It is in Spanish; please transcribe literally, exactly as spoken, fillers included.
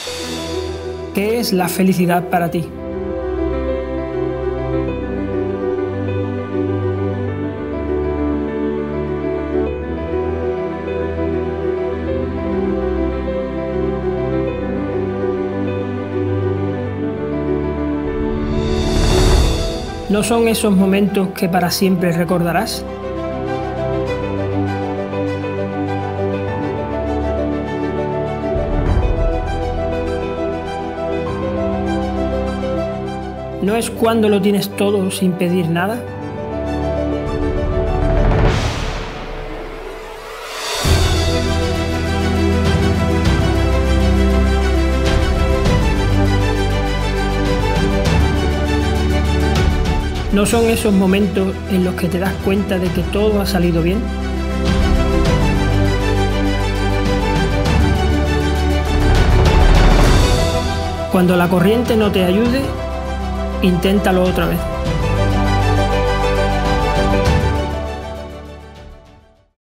¿Qué es la felicidad para ti? ¿No son esos momentos que para siempre recordarás? ¿No es cuando lo tienes todo sin pedir nada? ¿No son esos momentos en los que te das cuenta de que todo ha salido bien? Cuando la corriente no te ayude, inténtalo otra vez.